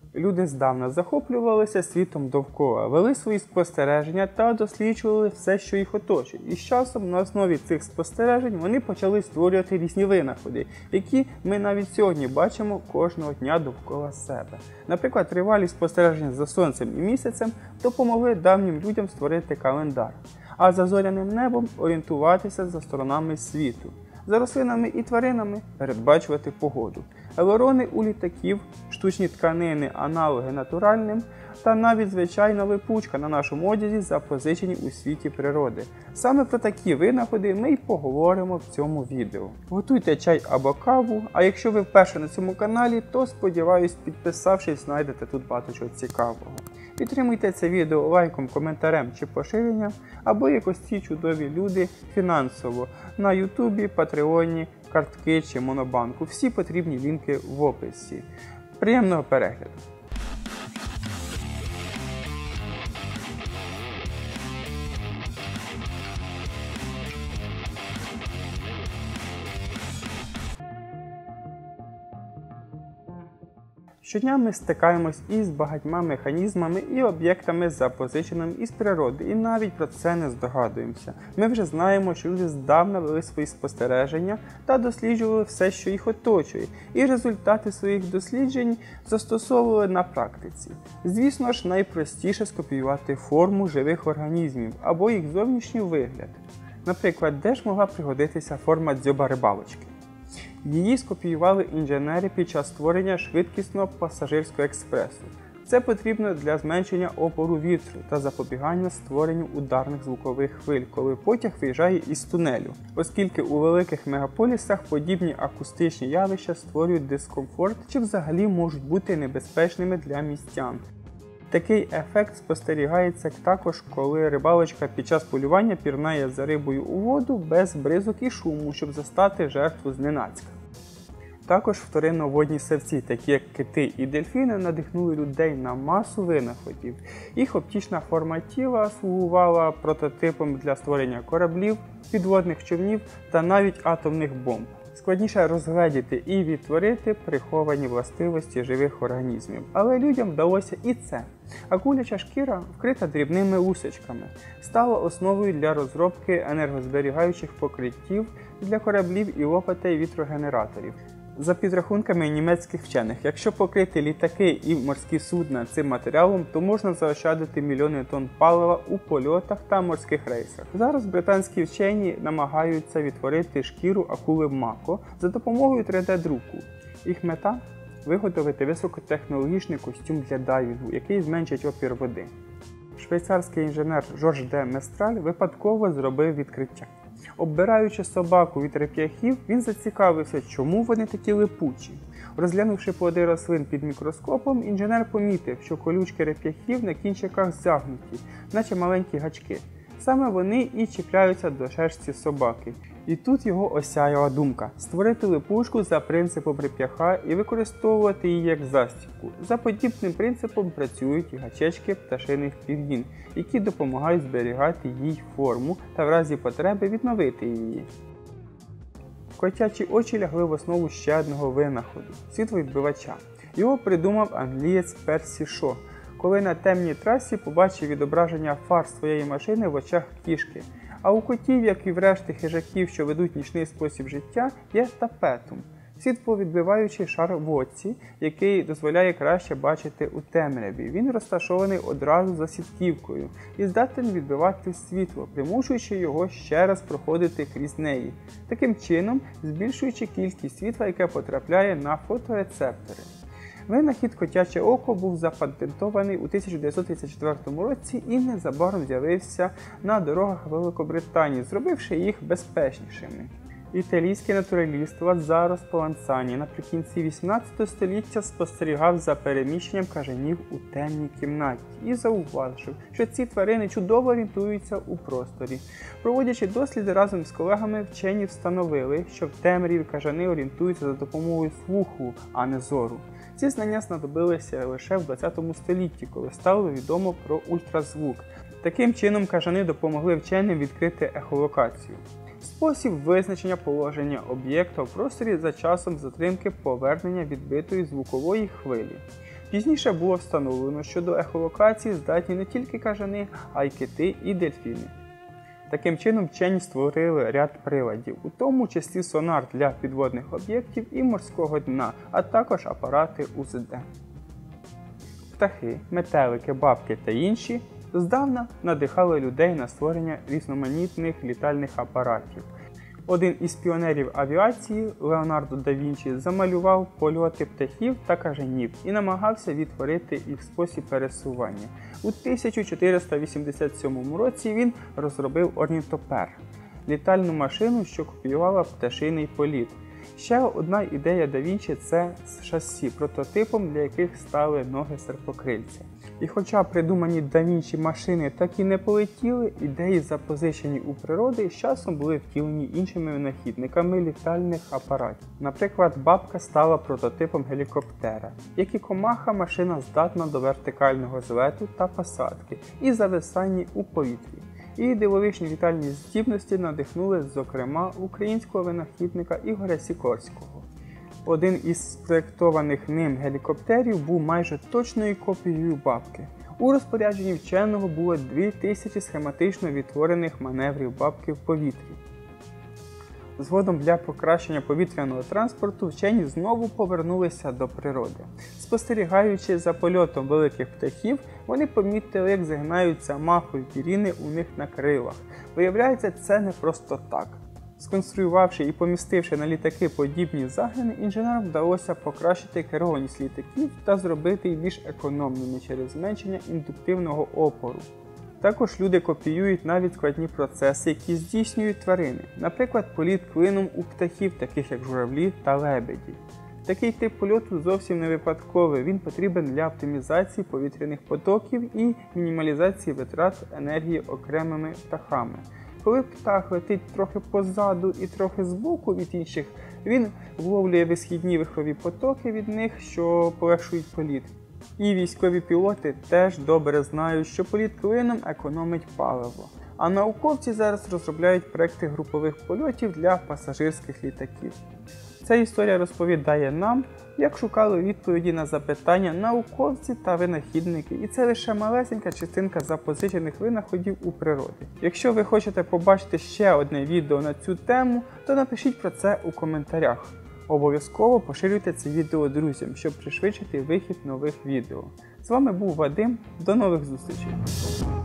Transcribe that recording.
Люди здавна захоплювалися світом довкола, вели свої спостереження та досліджували все, що їх оточує. І з часом на основі цих спостережень вони почали створювати різні винаходи, які ми навіть сьогодні бачимо кожного дня довкола себе. Наприклад, тривалі спостереження за сонцем і місяцем допомогли давнім людям створити календар, а за зоряним небом орієнтуватися за сторонами світу. За рослинами і тваринами передбачувати погоду. Елерони у літаків, штучні тканини, аналоги натуральним та навіть звичайна липучка на нашому одязі запозичені у світі природи. Саме про такі винаходи ми й поговоримо в цьому відео. Готуйте чай або каву, а якщо ви вперше на цьому каналі, то сподіваюсь, підписавшись, знайдете тут багато чого цікавого. Підтримуйте це відео лайком, коментарем чи поширенням, або як ось ці чудові люди фінансово на ютубі, патреоні, картки чи монобанку. Всі потрібні лінки в описі. Приємного перегляду! Щодня ми стикаємось із багатьма механізмами і об'єктами, запозиченими із природи, і навіть про це не здогадуємося. Ми вже знаємо, що люди здавна вели свої спостереження та досліджували все, що їх оточує, і результати своїх досліджень застосовували на практиці. Звісно ж, найпростіше скопіювати форму живих організмів або їх зовнішній вигляд. Наприклад, де ж могла пригодитися форма дзьоба рибалочки? Її скопіювали інженери під час створення швидкісного пасажирського експресу. Це потрібно для зменшення опору вітру та запобігання створенню ударних звукових хвиль, коли потяг виїжджає із тунелю, оскільки у великих мегаполісах подібні акустичні явища створюють дискомфорт чи взагалі можуть бути небезпечними для містян. Такий ефект спостерігається також, коли рибалочка під час полювання пірнає за рибою у воду без бризок і шуму, щоб застати жертву зненацька. Також вторинно-водні савці, такі як кити і дельфіни, надихнули людей на масу винаходів. Їх оптична форма тіла слугувала прототипом для створення кораблів, підводних човнів та навіть атомних бомб. Складніше розгледіти і відтворити приховані властивості живих організмів. Але людям вдалося і це. Акуляча шкіра, вкрита дрібними лусочками, стала основою для розробки енергозберігаючих покриттів для кораблів і лопатей вітрогенераторів. За підрахунками німецьких вчених, якщо покрити літаки і морські судна цим матеріалом, то можна заощадити мільйони тонн палива у польотах та морських рейсах. Зараз британські вчені намагаються відтворити шкіру акули мако за допомогою 3D-друку. Їх мета – виготовити високотехнологічний костюм для дайвінгу, який зменшить опір води. Швейцарський інженер Жорж де Местраль випадково зробив відкриття. Оббираючи собаку від реп'яхів, він зацікавився, чому вони такі липучі. Розглянувши плоди рослин під мікроскопом, інженер помітив, що колючки реп'яхів на кінчиках загнуті, наче маленькі гачки. Саме вони і чіпляються до шерсті собаки. І тут його осяяла думка – створити липучку за принципом реп'яха і використовувати її як застібку. За подібним принципом працюють і гачечки пташиних пір'їн, які допомагають зберігати їй форму та в разі потреби відновити її. Котячі очі лягли в основу ще одного винаходу – світловідбивача. Його придумав англієць Персі Шо, коли на темній трасі побачив відображення фар своєї машини в очах кішки. А у котів, як і в решти хижаків, що ведуть нічний спосіб життя, є тапетум – світловідбиваючий шар в оці, який дозволяє краще бачити у темряві. Він розташований одразу за сітківкою і здатен відбивати світло, примушуючи його ще раз проходити крізь неї, таким чином збільшуючи кількість світла, яке потрапляє на фоторецептори. Винахід котяче око був запатентований у 1934 році і незабаром з'явився на дорогах Великобританії, зробивши їх безпечнішими. Італійський натураліст Лазаро Спаланцані наприкінці 18 століття спостерігав за переміщенням кажанів у темній кімнаті і зауважив, що ці тварини чудово орієнтуються у просторі. Проводячи досліди разом з колегами, вчені встановили, що в темряві кажани орієнтуються за допомогою слуху, а не зору. Ці знання знадобилися лише в 20 столітті, коли стало відомо про ультразвук. Таким чином кажани допомогли вченим відкрити ехолокацію. Спосіб визначення положення об'єкта в просторі за часом затримки повернення відбитої звукової хвилі. Пізніше було встановлено, що до ехолокації здатні не тільки кажани, а й кити і дельфіни. Таким чином вчені створили ряд приладів, у тому числі сонар для підводних об'єктів і морського дна, а також апарати УЗД. Птахи, метелики, бабки та інші здавна надихали людей на створення різноманітних літальних апаратів. Один із піонерів авіації, Леонардо да Вінчі, замалював польоти птахів та кажанів і намагався відтворити їх спосіб пересування. У 1487 році він розробив орнітопер – літальну машину, що копіювала пташиний політ. Ще одна ідея да Вінчі – це шасі, прототипом для яких стали ноги серпокрильця. І хоча придумані да Вінчі машини так і не полетіли, ідеї, запозичені у природи, з часом були втілені іншими винахідниками літальних апаратів. Наприклад, бабка стала прототипом гелікоптера. Як і комаха, машина здатна до вертикального злету та посадки і зависання у повітрі. Її дивовижні літальні здібності надихнули, зокрема, українського винахідника Ігоря Сікорського. Один із спроєктованих ним гелікоптерів був майже точною копією бабки. У розпорядженні вченого було 2000 схематично відтворених маневрів бабки в повітрі. Згодом для покращення повітряного транспорту вчені знову повернулися до природи. Спостерігаючи за польотом великих птахів, вони помітили, як згинаються махові пір'їни у них на крилах. Виявляється, це не просто так. Сконструювавши і помістивши на літаки подібні загини, інженерам вдалося покращити керованість літаків та зробити їх більш економними через зменшення індуктивного опору. Також люди копіюють навіть складні процеси, які здійснюють тварини, наприклад, політ клином у птахів, таких як журавлі та лебеді. Такий тип польоту зовсім не випадковий, він потрібен для оптимізації повітряних потоків і мінімалізації витрат енергії окремими птахами. Коли птах летить трохи позаду і трохи збоку від інших, він вловлює висхідні вихрові потоки від них, що полегшують політ. І військові пілоти теж добре знають, що політ клином економить паливо. А науковці зараз розробляють проекти групових польотів для пасажирських літаків. Ця історія розповідає нам, як шукали відповіді на запитання науковці та винахідники, і це лише малесенька частинка запозичених винаходів у природі. Якщо ви хочете побачити ще одне відео на цю тему, то напишіть про це у коментарях. Обов'язково поширюйте це відео друзям, щоб пришвидшити вихід нових відео. З вами був Вадим, до нових зустрічей!